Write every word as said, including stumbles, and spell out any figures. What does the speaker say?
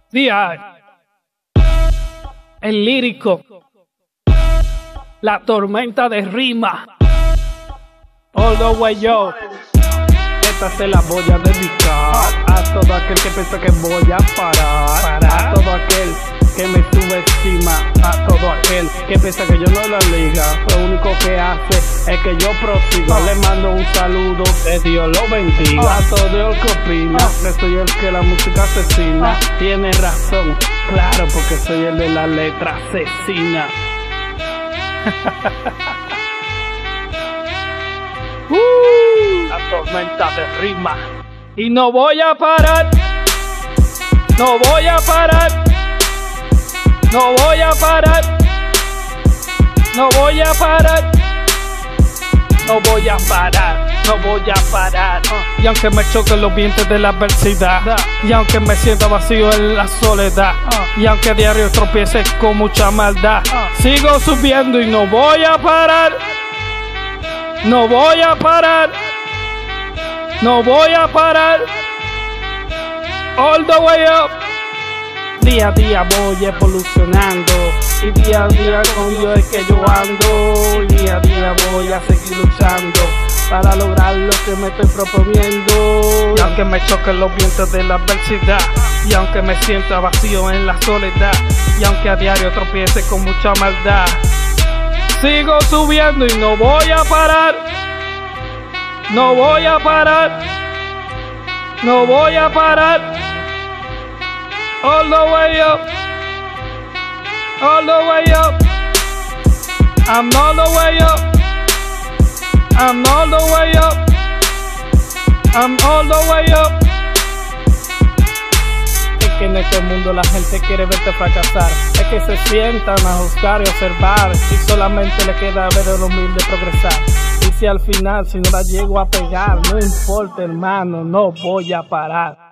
Día, el lírico, la tormenta de rima, all the way yo. Esta se la voy a dedicar a todo aquel que piensa que voy a parar, a todo aquel que me subestima, a todo aquel que piensa que yo no la liga. Lo único que hace es que yo prosigo. Le mando un saludo, que Dios lo bendiga. A todo el que opina que soy el que la música asesina. Tiene razón, claro, porque soy el de la letra asesina. uh, la tormenta de rima. Y no voy a parar, no voy a parar, no voy a parar, no voy a parar, no voy a parar, no voy a parar. Y aunque me choquen los vientos de la adversidad, y aunque me sienta vacío en la soledad, y aunque a diario tropiece con mucha maldad, sigo subiendo y no voy a parar, no voy a parar, no voy a parar, all the way up. Día a día voy evolucionando, y día a día con Dios es que yo ando, y día a día voy a seguir luchando para lograr lo que me estoy proponiendo. Y aunque me choquen los vientos de la adversidad, y aunque me sienta vacío en la soledad, y aunque a diario tropiece con mucha maldad, sigo subiendo y no voy a parar, no voy a parar, no voy a parar. All the way up, all the way up, I'm all the way up, I'm all the way up, I'm all the way up. Es que en este mundo la gente quiere verte fracasar, es que se sientan a juzgar y observar, y solamente le queda ver al humilde progresar. Y si al final, si no la llego a pegar, no importa hermano, no voy a parar.